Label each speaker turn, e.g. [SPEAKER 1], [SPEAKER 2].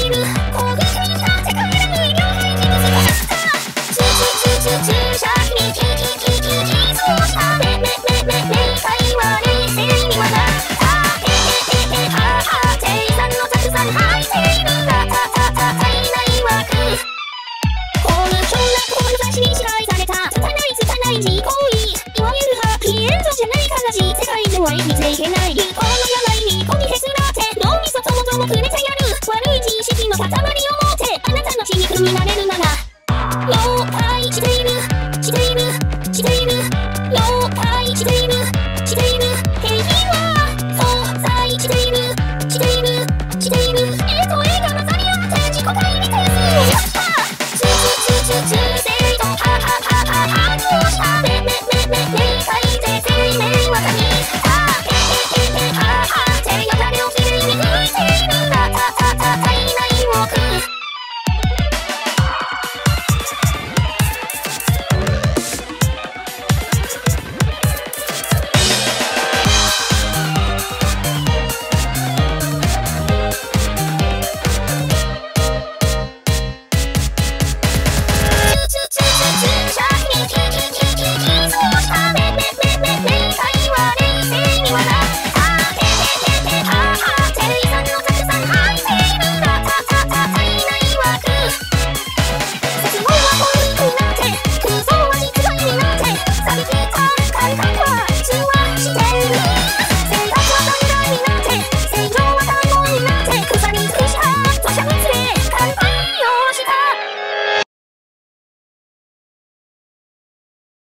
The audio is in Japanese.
[SPEAKER 1] る興奮するさ世界へ無料配信のすごさ注射器にキそうしため会話冷静にまださ生産のたくさん入っているが足りない枠高無償な志に支配された拙い自行為いわゆるハッピーエンドじゃない話世界では生きていけない流行の病に込みへすらって脳みそともともくれてやる悪い知識の塊